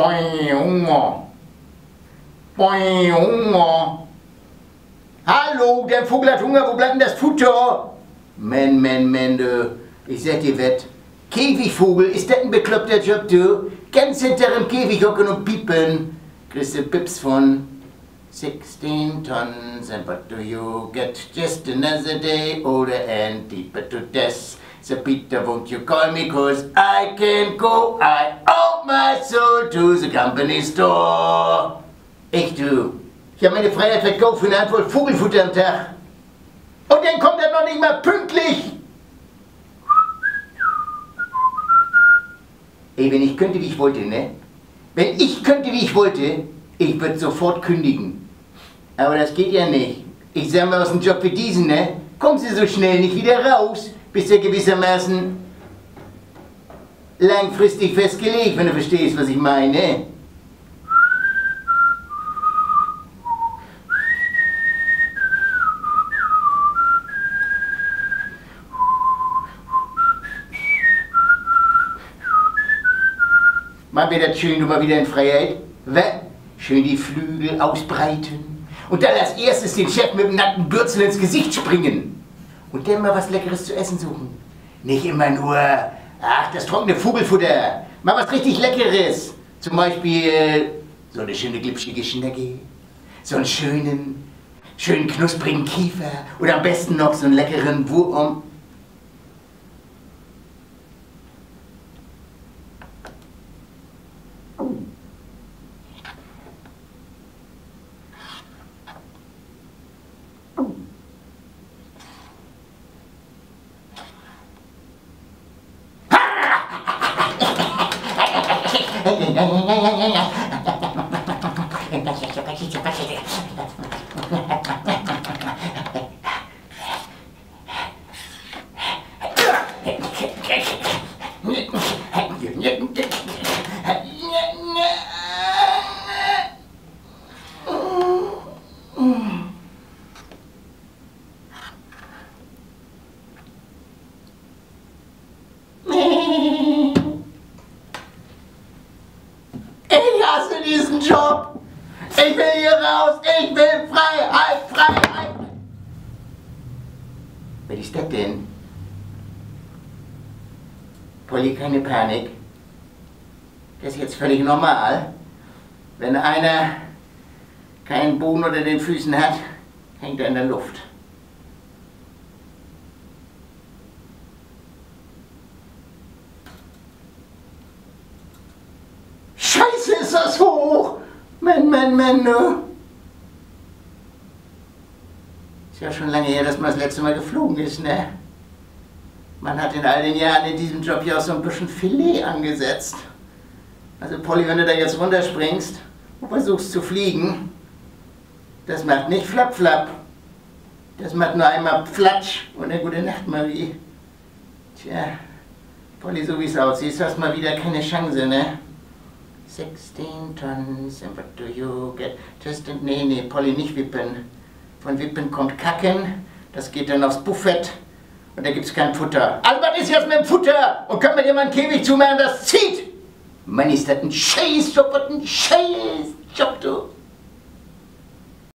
Boing, Hunger. Boing, Hunger. Hallo, der Vogel hat Hunger, wo bleibt denn das Futter? Man, du. Ich sag dir was. Käfigvogel, ist das ein bekloppter Job, du? Ganz hinter dem Käfig hocken und piepen. Kriegst du Pips von 16 tons, and what do you get? Just another day older and deeper to death. So Peter, won't you call me, cause I can't go, I owe my soul to the company store. Echt du, ich habe meine Freiheit verkauft für eine Handvoll Vogelfutter am Tag. Und dann kommt er noch nicht mal pünktlich. Ey, wenn ich könnte, wie ich wollte, ne? Wenn ich könnte, wie ich wollte, ich würde sofort kündigen. Aber das geht ja nicht. Ich sag mal, aus dem Job wie diesen, ne? Kommen Sie so schnell nicht wieder raus, bis er gewissermaßen langfristig festgelegt, wenn du verstehst, was ich meine. Mal wieder schön, du mal wieder in Freiheit. Schön die Flügel ausbreiten. Und dann als erstes den Chef mit dem nackten Bürzel ins Gesicht springen. Und dann mal was Leckeres zu essen suchen. Nicht immer nur, ach, das trockene Vogelfutter. Mal was richtig Leckeres. Zum Beispiel so eine schöne glitschige Schnecke. So einen schönen knusprigen Kiefer. Oder am besten noch so einen leckeren Wurm. Ich hasse diesen Job. Ich will hier raus. Ich will Freiheit, Freiheit. Was ist das denn? Polly, keine Panik. Das ist jetzt völlig normal. Wenn einer keinen Boden unter den Füßen hat, hängt er in der Luft. Scheiße, ist das hoch! Man, du. Ist ja schon lange her, dass man das letzte Mal geflogen ist, ne? Man hat in all den Jahren in diesem Job ja auch so ein bisschen Filet angesetzt. Also Polly, wenn du da jetzt runterspringst und versuchst zu fliegen, das macht nicht flapp, flapp. Das macht nur einmal Flatsch und eine gute Nacht, Marie. Tja, Polly, so wie es aussieht, hast mal wieder keine Chance, ne? 16 tons, and what do you get? Nee, Polly, nicht wippen. Von Wippen kommt Kacken, das geht dann aufs Buffett und da gibt's kein Futter. Also was ist jetzt mit dem Futter? Und können wir dir mal einen Käfig zumachen, das zieht? Mann, ist das ein Scheißjob, was ein Scheißjob, du.